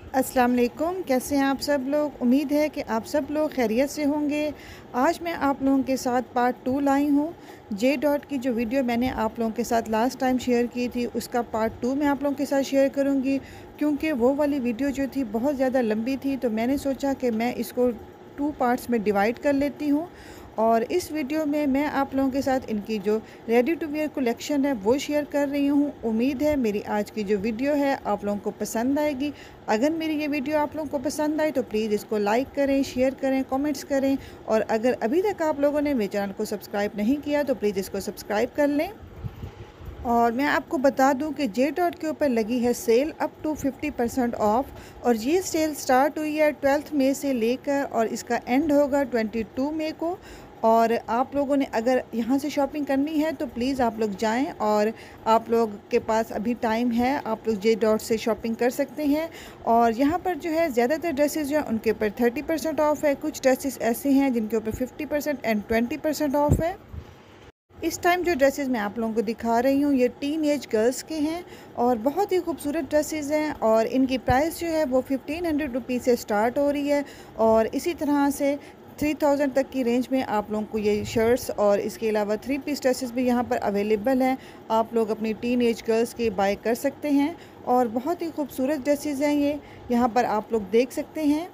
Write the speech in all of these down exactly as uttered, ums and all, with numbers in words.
अस्सलाम वालेकुम, कैसे हैं आप सब लोग। उम्मीद है कि आप सब लोग खैरियत से होंगे। आज मैं आप लोगों के साथ पार्ट टू लाई हूँ। जे डॉट की जो वीडियो मैंने आप लोगों के साथ लास्ट टाइम शेयर की थी, उसका पार्ट टू मैं आप लोगों के साथ शेयर करूँगी, क्योंकि वो वाली वीडियो जो थी बहुत ज़्यादा लंबी थी। तो मैंने सोचा कि मैं इसको टू पार्ट्स में डिवाइड कर लेती हूँ, और इस वीडियो में मैं आप लोगों के साथ इनकी जो रेडी टू वेयर कलेक्शन है वो शेयर कर रही हूँ। उम्मीद है मेरी आज की जो वीडियो है आप लोगों को पसंद आएगी। अगर मेरी ये वीडियो आप लोगों को पसंद आए तो प्लीज़ इसको लाइक करें, शेयर करें, कमेंट्स करें, और अगर अभी तक आप लोगों ने मेरे चैनल को सब्सक्राइब नहीं किया तो प्लीज़ इसको सब्सक्राइब कर लें। और मैं आपको बता दूं कि जे डॉट के ऊपर लगी है sale up to fifty percent off, और ये सेल स्टार्ट हुई है ट्वेल्थ मई से लेकर और इसका एंड होगा ट्वेंटी टू मई को। और आप लोगों ने अगर यहाँ से शॉपिंग करनी है तो प्लीज़ आप लोग जाएं, और आप लोग के पास अभी टाइम है, आप लोग जे डॉट से शॉपिंग कर सकते हैं। और यहाँ पर जो है ज़्यादातर ड्रेसेस जो हैं उनके ऊपर थर्टी परसेंट ऑफ़ है। कुछ ड्रेसेस ऐसे हैं जिनके ऊपर fifty percent and twenty percent off है। इस टाइम जो ड्रेसेस मैं आप लोगों को दिखा रही हूँ ये टीन एज गर्ल्स के हैं, और बहुत ही खूबसूरत ड्रेसेस हैं, और इनकी प्राइस जो है वो फिफ्टीन हंड्रेड रुपीज़ से स्टार्ट हो रही है, और इसी तरह से थ्री थाउजेंड तक की रेंज में आप लोगों को ये शर्ट्स और इसके अलावा थ्री पीस ड्रेसेस भी यहाँ पर अवेलेबल हैं। आप लोग अपनी टीन एज गर्ल्स के बाय कर सकते हैं, और बहुत ही खूबसूरत ड्रेसेस हैं ये, यहाँ पर आप लोग देख सकते हैं।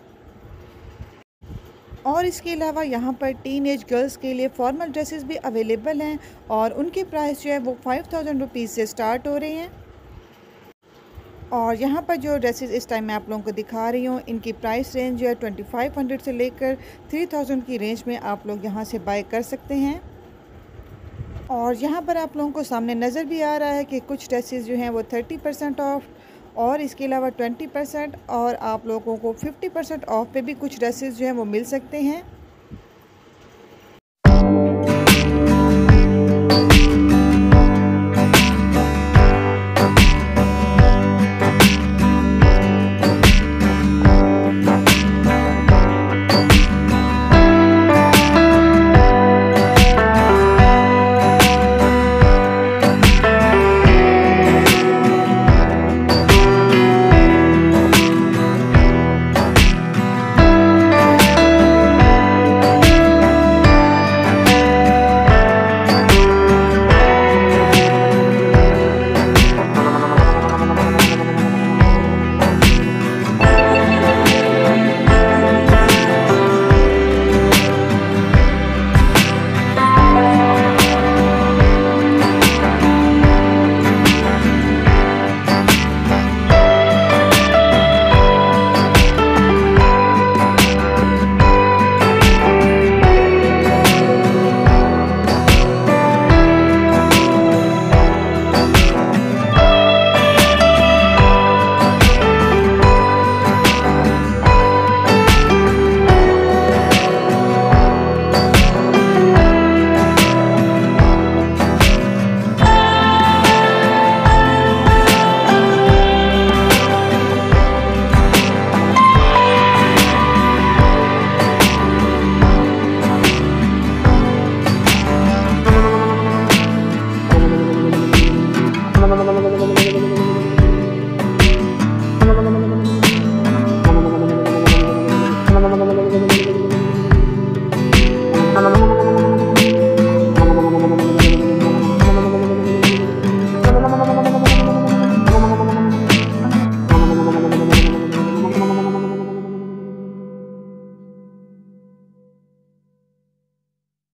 और इसके अलावा यहाँ पर टीन एज गर्ल्स के लिए फॉर्मल ड्रेसेस भी अवेलेबल हैं, और उनके प्राइस जो है वो फाइव थाउजेंड रुपीज़ से स्टार्ट हो रहे हैं। और यहाँ पर जो ड्रेसेस इस टाइम मैं आप लोगों को दिखा रही हूँ इनकी प्राइस रेंज जो है ट्वेंटी फाइव हंड्रेड से लेकर थ्री थाउजेंड की रेंज में आप लोग यहाँ से बाय कर सकते हैं। और यहाँ पर आप लोगों को सामने नज़र भी आ रहा है कि कुछ ड्रेसेस जो हैं वो थर्टी परसेंट ऑफ, और इसके अलावा ट्वेंटी परसेंट, और आप लोगों को फिफ्टी परसेंट ऑफ पे भी कुछ ड्रेसेस जो हैं वो मिल सकते हैं।